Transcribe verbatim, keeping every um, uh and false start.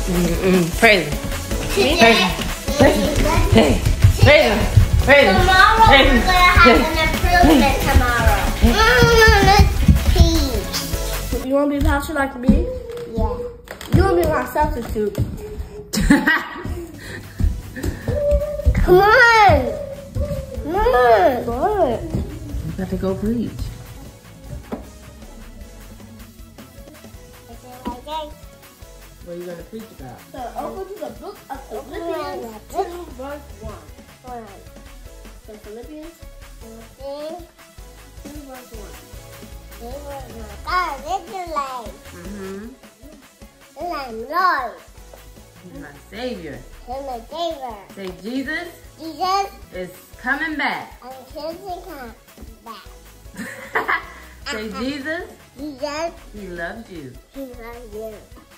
Mm-mm. Praise him. Praise him. Praise him. Hey. Praise him. Praise him. Tomorrow Praise we're him. gonna have an improvement tomorrow. Mm, let's see. You wanna be pastor like me? Yeah. You wanna be my substitute? Come on. Come on. What? You got to go preach. What are you going to preach about? So open to the book of Philippians two verse one. One. So Philippians Okay. two verse one. God, this is like, Mm-hmm. this is like Lord. He's my Savior. He's my Savior. Say, Jesus Jesus, is coming back. I'm kissing him back. Say, Jesus, Jesus, he loves you. he loves you.